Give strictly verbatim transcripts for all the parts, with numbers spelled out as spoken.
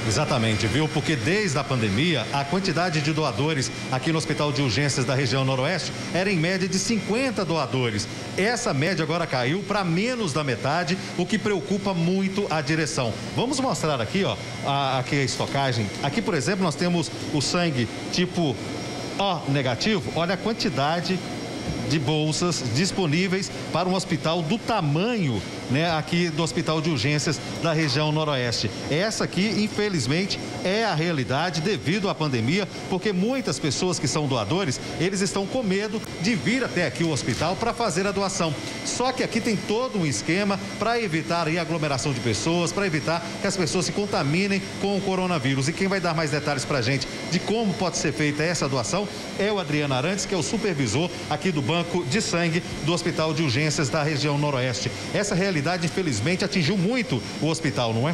Exatamente, viu? Porque desde a pandemia, a quantidade de doadores aqui no Hospital de Urgências da região Noroeste era em média de cinquenta doadores. Essa média agora caiu para menos da metade, o que preocupa muito a direção. Vamos mostrar aqui, ó, a, aqui a estocagem. Aqui, por exemplo, nós temos o sangue tipo O negativo. Olha a quantidade de bolsas disponíveis para um hospital do tamanho, né, aqui do Hospital de Urgências da região Noroeste. Essa aqui, infelizmente, é a realidade devido à pandemia, porque muitas pessoas que são doadores, eles estão com medo de vir até aqui o hospital para fazer a doação. Só que aqui tem todo um esquema para evitar aí a aglomeração de pessoas, para evitar que as pessoas se contaminem com o coronavírus. E quem vai dar mais detalhes para a gente de como pode ser feita essa doação é o Adriano Arantes, que é o supervisor aqui do Banco de Sangue do Hospital de Urgências da região Noroeste. Essa realidade, infelizmente, atingiu muito o hospital, não é?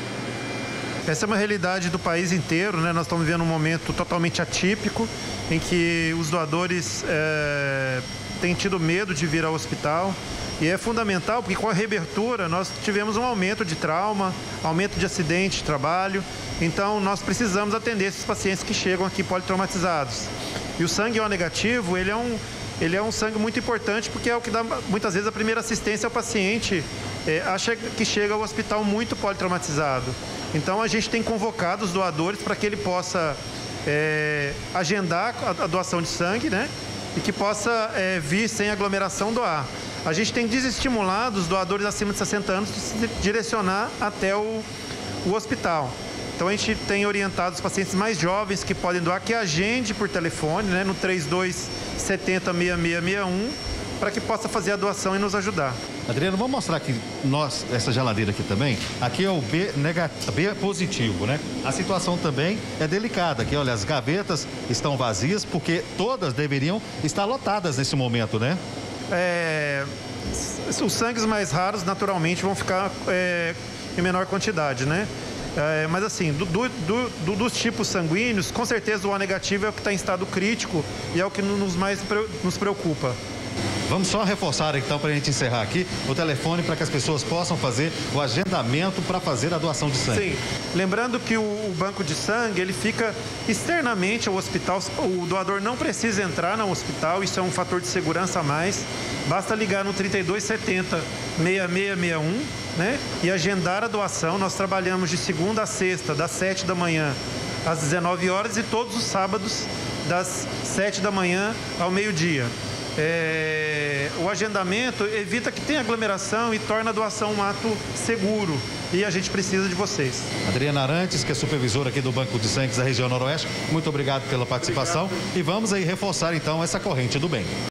Essa é uma realidade do país inteiro, né? Nós estamos vivendo um momento totalmente atípico em que os doadores é, têm tido medo de vir ao hospital. E é fundamental porque com a reabertura nós tivemos um aumento de trauma, aumento de acidente de trabalho. Então nós precisamos atender esses pacientes que chegam aqui politraumatizados. E o sangue O negativo, ele é um, ele é um sangue muito importante porque é o que dá muitas vezes a primeira assistência ao paciente. É, acha que chega ao hospital muito politraumatizado. Então a gente tem convocado os doadores para que ele possa é, agendar a, a doação de sangue, né? E que possa é, vir sem aglomeração doar. A gente tem desestimulado os doadores acima de sessenta anos de se direcionar até o, o hospital. Então a gente tem orientado os pacientes mais jovens que podem doar, que agende por telefone, né, no três dois sete zero, seis seis seis um, para que possa fazer a doação e nos ajudar. Adriano, vamos mostrar aqui nós, essa geladeira aqui também. Aqui é o B, negativo, B positivo, né? A situação também é delicada. Aqui, olha, as gavetas estão vazias porque todas deveriam estar lotadas nesse momento, né? É, os sangues mais raros, naturalmente, vão ficar é, em menor quantidade, né? É, mas assim, do, do, do, dos tipos sanguíneos, com certeza o O negativo é o que está em estado crítico e é o que nos mais nos preocupa. Vamos só reforçar então, para a gente encerrar aqui, o telefone para que as pessoas possam fazer o agendamento para fazer a doação de sangue. Sim, lembrando que o, o banco de sangue, ele fica externamente ao hospital, o doador não precisa entrar no hospital, isso é um fator de segurança a mais, basta ligar no trinta e dois setenta, seis seis seis um, né, e agendar a doação. Nós trabalhamos de segunda a sexta, das sete da manhã às dezenove horas e todos os sábados, das sete da manhã ao meio-dia. É, o agendamento evita que tenha aglomeração e torna a doação um ato seguro. E a gente precisa de vocês. Adriana Arantes, que é supervisora aqui do Banco de Sangue da região Noroeste, muito obrigado pela participação. Obrigado. E vamos aí reforçar então essa corrente do bem.